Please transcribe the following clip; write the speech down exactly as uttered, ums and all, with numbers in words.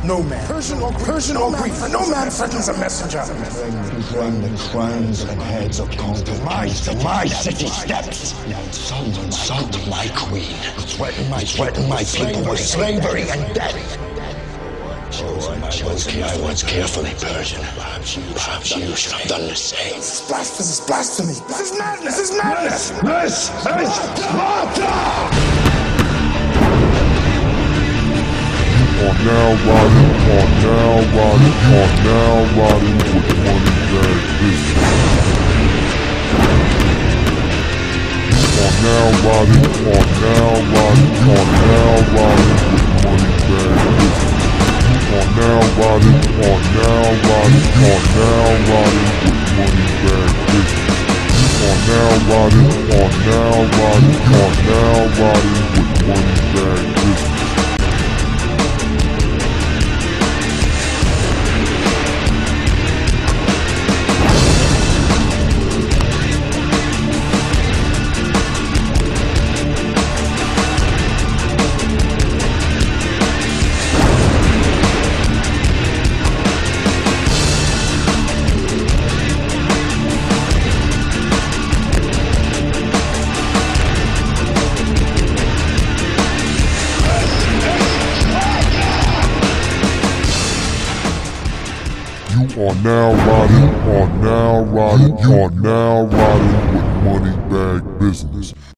No man, Persian or Persian or Greek, for no man threatens a messenger. Run the crowns and heads of conquered my, my city steps. You insult, insult my queen. Threaten my, threaten my people with slavery and death. Oh, I chose I was carefully, Persian. Perhaps you, perhaps you should have done the same. This is blasphemy. This is blasphemy. This is madness. This is madness. This is Sparta! You are now riding, are now riding, are now riding with money bag business. You are now riding, are now riding, are now riding with money bag business. You are now riding, are now riding, are now riding with money bag business. You are now riding, are now riding, are now riding with money bag business. You are now riding, are now riding, you are now riding with money bag business.